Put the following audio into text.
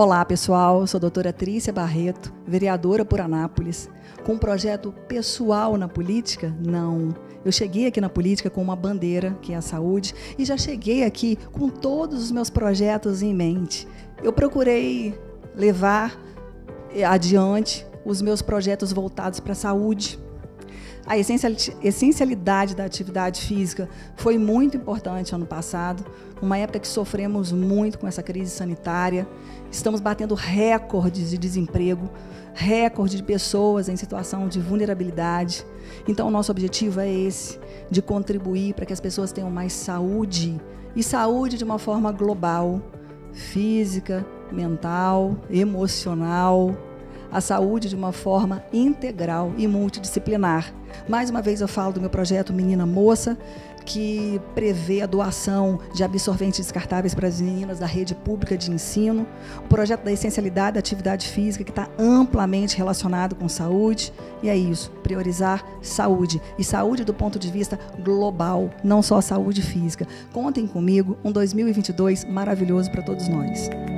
Olá, pessoal. Sou a doutora Trícia Barreto, vereadora por Anápolis. Com um projeto pessoal na política? Não. Eu cheguei aqui na política com uma bandeira, que é a saúde, e já cheguei aqui com todos os meus projetos em mente. Eu procurei levar adiante os meus projetos voltados para a saúde. A essencialidade da atividade física foi muito importante ano passado, uma época que sofremos muito com essa crise sanitária. Estamos batendo recordes de desemprego, recorde de pessoas em situação de vulnerabilidade. Então, o nosso objetivo é esse, de contribuir para que as pessoas tenham mais saúde, e saúde de uma forma global, física, mental, emocional, a saúde de uma forma integral e multidisciplinar. Mais uma vez eu falo do meu projeto Menina Moça, que prevê a doação de absorventes descartáveis para as meninas da rede pública de ensino, o projeto da essencialidade da atividade física, que está amplamente relacionado com saúde, e é isso, priorizar saúde, e saúde do ponto de vista global, não só a saúde física. Contem comigo, um 2022 maravilhoso para todos nós.